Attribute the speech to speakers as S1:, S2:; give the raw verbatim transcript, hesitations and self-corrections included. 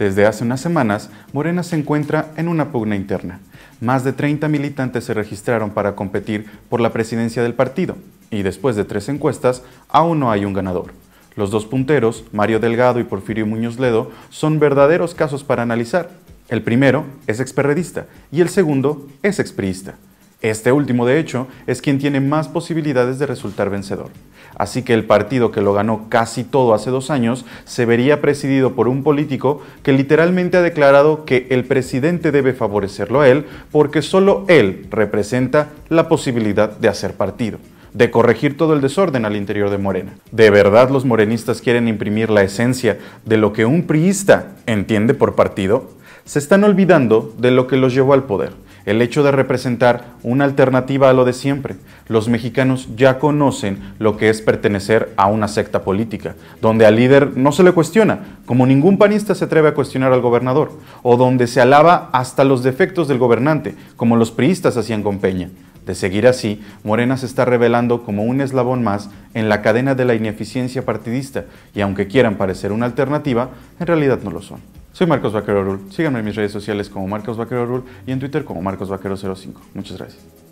S1: Desde hace unas semanas, Morena se encuentra en una pugna interna. Más de treinta militantes se registraron para competir por la presidencia del partido, y después de tres encuestas, aún no hay un ganador. Los dos punteros, Mario Delgado y Porfirio Muñoz Ledo, son verdaderos casos para analizar. El primero es experredista y el segundo es expriista. Este último, de hecho, es quien tiene más posibilidades de resultar vencedor. Así que el partido que lo ganó casi todo hace dos años se vería presidido por un político que literalmente ha declarado que el presidente debe favorecerlo a él porque solo él representa la posibilidad de hacer partido, de corregir todo el desorden al interior de Morena. ¿De verdad los morenistas quieren imprimir la esencia de lo que un priista entiende por partido? Se están olvidando de lo que los llevó al poder. El hecho de representar una alternativa a lo de siempre. Los mexicanos ya conocen lo que es pertenecer a una secta política, donde al líder no se le cuestiona, como ningún panista se atreve a cuestionar al gobernador, o donde se alaba hasta los defectos del gobernante, como los priistas hacían con Peña. De seguir así, Morena se está revelando como un eslabón más en la cadena de la ineficiencia partidista, y aunque quieran parecer una alternativa, en realidad no lo son. Soy Marcos Vaquero Rule. Síganme en mis redes sociales como Marcos Vaquero Rule y en Twitter como Marcos Vaquero cero cinco. Muchas gracias.